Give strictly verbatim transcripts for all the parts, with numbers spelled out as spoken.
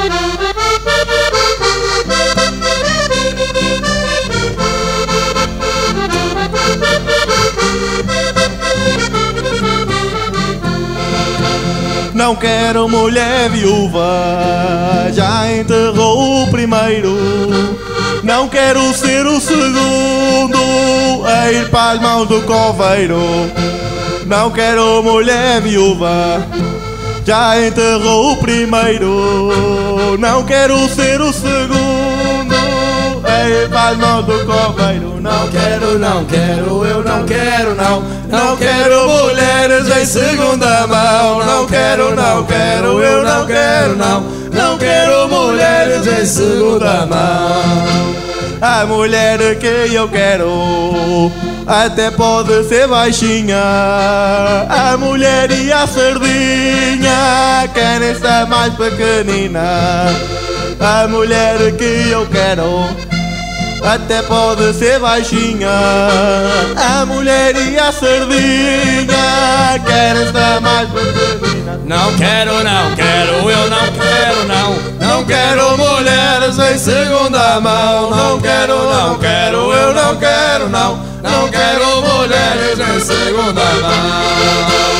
Não quero mulher viúva, já enterrou o primeiro. Não quero ser o segundo a ir para as mãos do coveiro. Não quero mulher viúva, já enterrou o primeiro. Não quero ser o segundo a ir para as mãos do coveiro. Não quero, não quero, eu não quero, não. Não quero mulheres em segunda mão. Não quero, não quero, eu não quero, não. Não quero mulheres em segunda mão. A mulher que eu quero até pode ser baixinha. A mulher e a sardinha querem ser mais pequenina. A mulher que eu quero até pode ser baixinha. A mulher e a sardinha querem ser mais pequenina. Não quero, não quero, eu não quero, não. Não quero mulheres em segunda mão. Não quero, não quero, eu não quero, não. Não quero mulheres em segunda mão.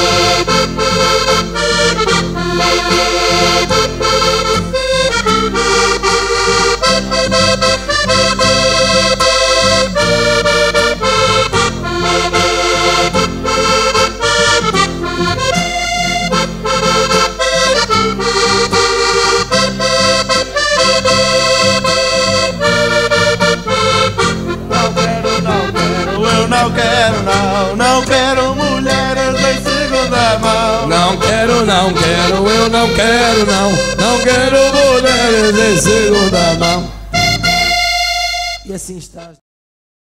Não quero, não, não quero mulheres em segunda mão. Não quero, não quero, eu não quero, não. Não quero mulheres em segunda mão. E assim está.